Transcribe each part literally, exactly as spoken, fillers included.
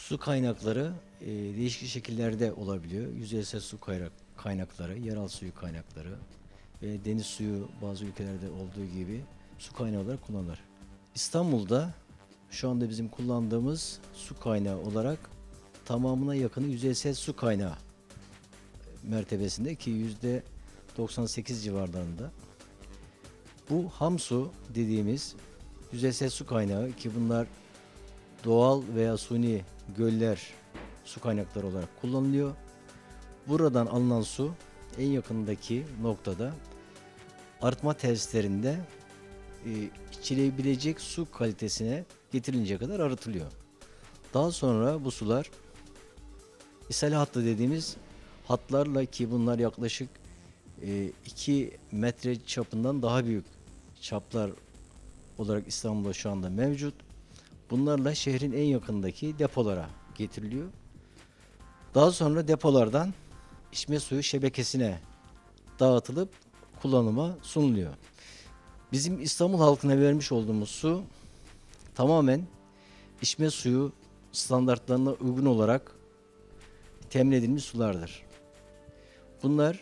Su kaynakları e, değişik şekillerde olabiliyor. Yüzeysel su kaynak, kaynakları, yeraltı suyu kaynakları ve deniz suyu bazı ülkelerde olduğu gibi su kaynağı olarak kullanılır. İstanbul'da şu anda bizim kullandığımız su kaynağı olarak tamamına yakını yüzeysel su kaynağı mertebesinde ki yüzde doksan sekiz civarlarında. Bu ham su dediğimiz yüzeysel su kaynağı ki bunlar doğal veya suni göller su kaynakları olarak kullanılıyor. Buradan alınan su en yakındaki noktada arıtma tesislerinde e, içilebilecek su kalitesine getirinceye kadar arıtılıyor. Daha sonra bu sular ishal hattı dediğimiz hatlarla ki bunlar yaklaşık e, iki metre çapından daha büyük çaplar olarak İstanbul'da şu anda mevcut. Bunlarla şehrin en yakındaki depolara getiriliyor. Daha sonra depolardan içme suyu şebekesine dağıtılıp kullanıma sunuluyor. Bizim İstanbul halkına vermiş olduğumuz su tamamen içme suyu standartlarına uygun olarak temin edilmiş sulardır. Bunlar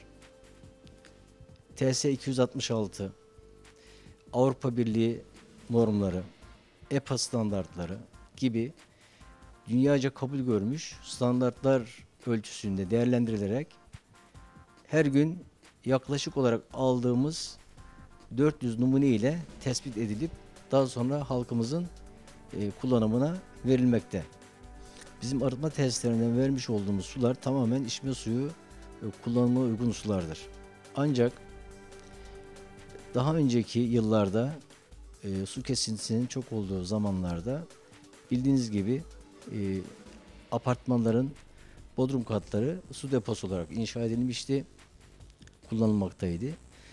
T S iki yüz altmış altı, Avrupa Birliği normları, E P A standartları gibi dünyaca kabul görmüş standartlar ölçüsünde değerlendirilerek her gün yaklaşık olarak aldığımız dört yüz numune ile tespit edilip daha sonra halkımızın e, kullanımına verilmekte. Bizim arıtma tesislerinden vermiş olduğumuz sular tamamen içme suyu e, kullanımına uygun sulardır. Ancak daha önceki yıllarda e, su kesintisinin çok olduğu zamanlarda bildiğiniz gibi e, apartmanların bodrum katları su deposu olarak inşa edilmişti, kullanılmaktaydı.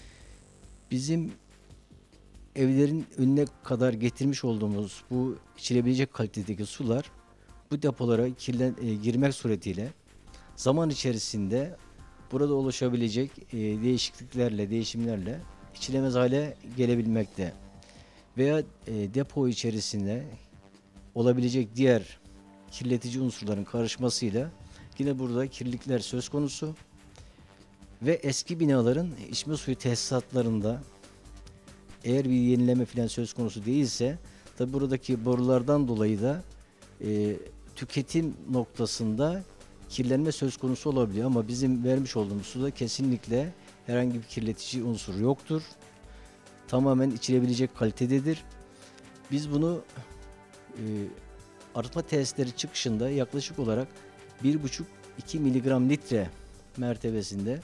Bizim evlerin önüne kadar getirmiş olduğumuz bu içilebilecek kalitedeki sular bu depolara kirlen, e, girmek suretiyle zaman içerisinde burada oluşabilecek e, değişikliklerle, değişimlerle içilemez hale gelebilmekte. Veya e, depo içerisinde olabilecek diğer kirletici unsurların karışmasıyla yine burada kirlilikler söz konusu ve eski binaların içme suyu tesisatlarında eğer bir yenileme falan söz konusu değilse tabi buradaki borulardan dolayı da e, tüketim noktasında kirlenme söz konusu olabiliyor ama bizim vermiş olduğumuz suda kesinlikle herhangi bir kirletici unsur yoktur. Tamamen içilebilecek kalitededir. Biz bunu e, arıtma tesisleri çıkışında yaklaşık olarak bir buçuk iki miligram litre mertebesinde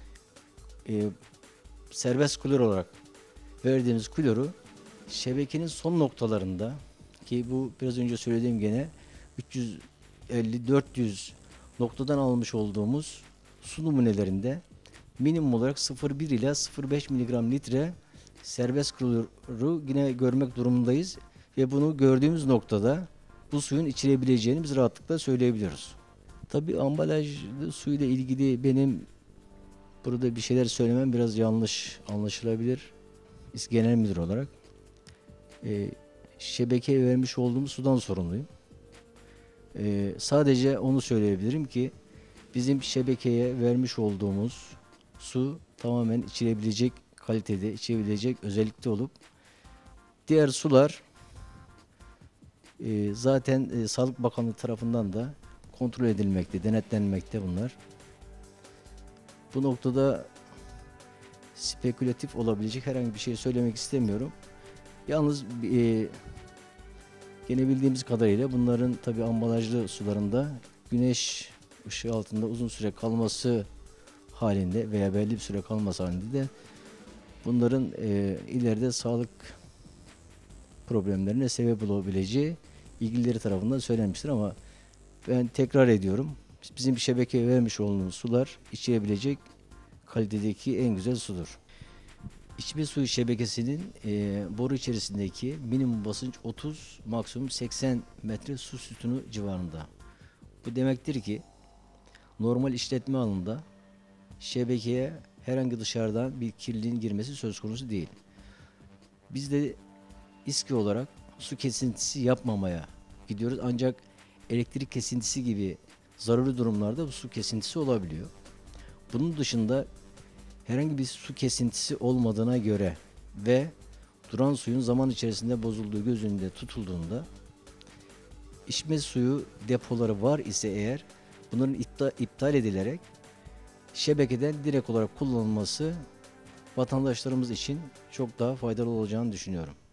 e, serbest klor olarak verdiğimiz kloru şebekenin son noktalarında ki bu biraz önce söylediğim gene üç yüz elli dört yüz noktadan almış olduğumuz su numunelerinde minimum olarak sıfır virgül bir ila sıfır virgül beş miligram litre serbest kloru yine görmek durumundayız ve bunu gördüğümüz noktada bu suyun içilebileceğini biz rahatlıkla söyleyebiliyoruz. Tabii ambalajlı suyla ilgili benim burada bir şeyler söylemem biraz yanlış anlaşılabilir. Biz genel müdür olarak e, şebekeye vermiş olduğumuz sudan sorumluyum. E, sadece onu söyleyebilirim ki bizim şebekeye vermiş olduğumuz su tamamen içilebilecek kalitede, içilebilecek özellikte olup diğer sular e, zaten e, Sağlık Bakanlığı tarafından da kontrol edilmekte, denetlenmekte bunlar. Bu noktada spekülatif olabilecek herhangi bir şey söylemek istemiyorum. Yalnız e, gene bildiğimiz kadarıyla bunların tabi ambalajlı sularında güneş ışığı altında uzun süre kalması halinde veya belli bir süre kalması halinde de bunların e, ileride sağlık problemlerine sebep olabileceği ilgilileri tarafından söylenmiştir ama ben tekrar ediyorum. Bizim bir şebekeye vermiş olduğumuz sular içilebilecek kalitedeki en güzel sudur. İçme suyu şebekesinin e, boru içerisindeki minimum basınç otuz, maksimum seksen metre su sütunu civarında. Bu demektir ki normal işletme alanında şebekeye herhangi dışarıdan bir kirliliğin girmesi söz konusu değil. Biz de İSKİ olarak su kesintisi yapmamaya gidiyoruz ancak elektrik kesintisi gibi zaruri durumlarda bu su kesintisi olabiliyor. Bunun dışında herhangi bir su kesintisi olmadığına göre ve duran suyun zaman içerisinde bozulduğu göz önünde tutulduğunda, içme suyu depoları var ise eğer, bunların iptal, iptal edilerek şebekeden direkt olarak kullanılması vatandaşlarımız için çok daha faydalı olacağını düşünüyorum.